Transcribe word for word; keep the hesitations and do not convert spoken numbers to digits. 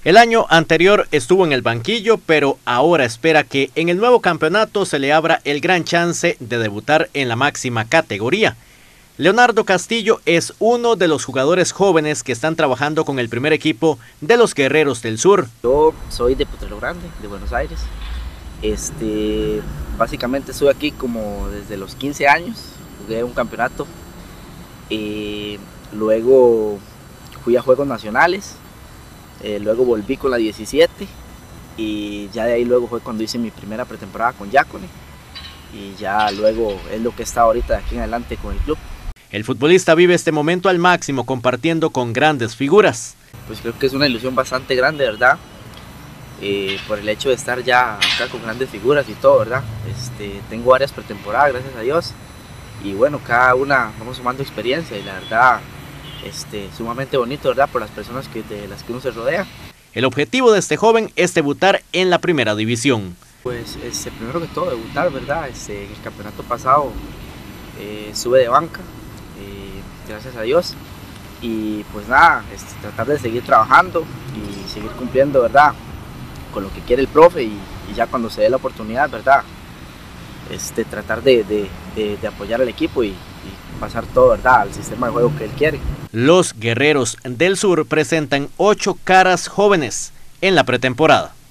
El año anterior estuvo en el banquillo, pero ahora espera que en el nuevo campeonato se le abra el gran chance de debutar en la máxima categoría. Leonardo Castillo es uno de los jugadores jóvenes que están trabajando con el primer equipo de los Guerreros del Sur. Yo soy de Potrero Grande, de Buenos Aires. Este, básicamente estuve aquí como desde los quince años, jugué un campeonato. Eh, luego fui a Juegos Nacionales. Eh, luego volví con la diecisiete y ya de ahí luego fue cuando hice mi primera pretemporada con Yacone y ya luego es lo que está ahorita de aquí en adelante con el club. El futbolista vive este momento al máximo compartiendo con grandes figuras. Pues creo que es una ilusión bastante grande, ¿verdad? Eh, por el hecho de estar ya acá con grandes figuras y todo, ¿verdad? Este, tengo varias pretemporadas, gracias a Dios, y bueno, cada una vamos sumando experiencia y la verdad Este, sumamente bonito, ¿verdad? Por las personas que, de las que uno se rodea. El objetivo de este joven es debutar en la primera división. Pues este, primero que todo debutar, ¿verdad? Este, en el campeonato pasado eh, sube de banca, eh, gracias a Dios. Y pues nada, este, tratar de seguir trabajando y seguir cumpliendo, ¿verdad? Con lo que quiere el profe y, y ya cuando se dé la oportunidad, ¿verdad? Este, tratar de, de, de, de apoyar al equipo y, y pasar todo, ¿verdad? Al sistema de juego que él quiere. Los Guerreros del Sur presentan ocho caras jóvenes en la pretemporada.